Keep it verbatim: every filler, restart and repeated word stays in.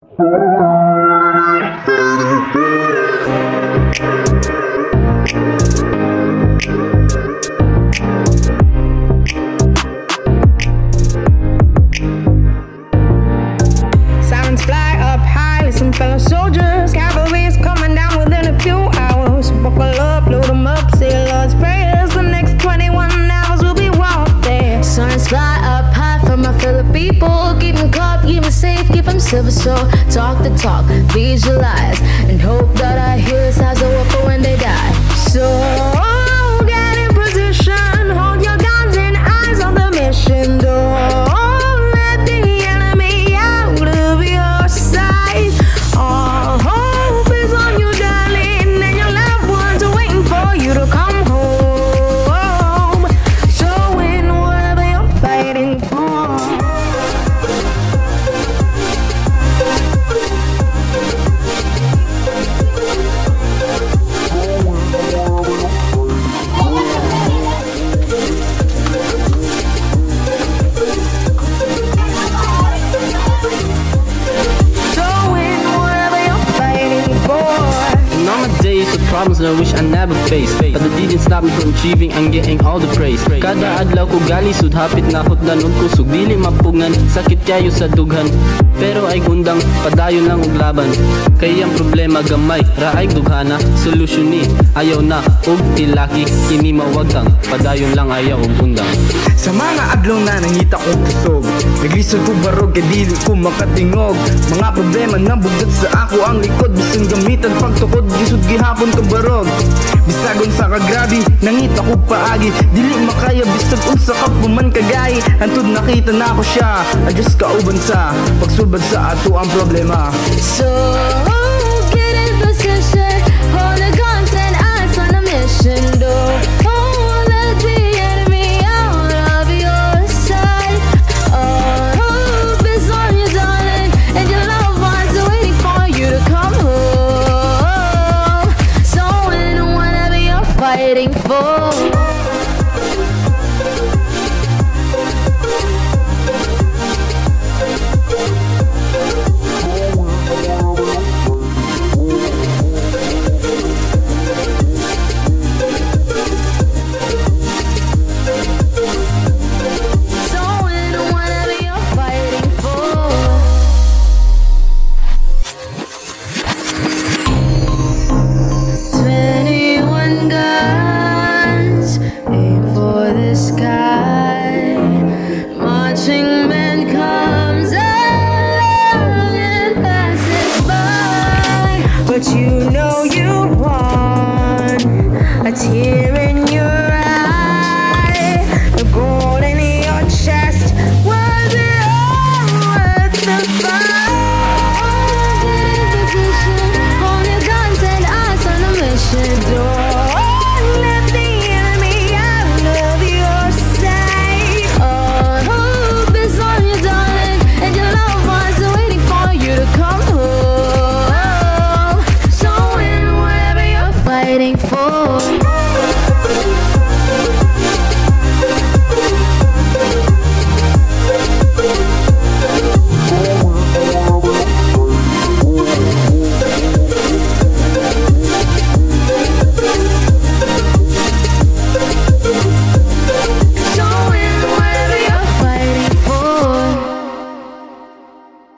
Sirens fly up high, listen fellow soldiers. Cavalry is coming down within a few hours. Buckle up, load them up, say Lord's prayers. The next twenty-one hours will be warfare. Sirens fly up high from my fellow people. Keep them calm, keep them safe, keep them silver. So talk the talk, visualize, and hope that I hear the sounds of war when they die. So get in position, hold your guns and eyes on the mission. Don't let the enemy out of your sight. All hope is on you, darling, and your loved ones are waiting for you to come home. So win whatever you're fighting for. Nowadays, the problems that I wish I never faced, but that didn't stop me from achieving and getting all the praise. Kada adlaw ko galisod, hapit na ako't danon kusog, dili mapugngan, sakit kayo sa dughan. Pero ay gundang, padayon lang og laban. Kaya ang problema gamay, raay dughana, solusyon ni ayaw na og tilaki, kini mawagtang, padayon lang ayaw og gundang. Sa mga adlaw na nangita kong kusog, naglisod ko barog kay dili ko makatingog. Mga problema na bugdat sa ako ang likod, bisan gamitan pagtukod, gisod gihapon ka barog. Bisagon sa kagrabi, nangita ko paagi, dili makaya bisag unsa ka puman kagay. Antud nakita na ako siya, adjust ka uban sa pagsulbad sa ato ang problema. So get in position, hold the guns and eyes on the mission. Don't let the enemy out of your sight. All hope is on you, darling, and your loved ones are waiting for you to come home. So win whatever you're fighting for. But you know you won a tear in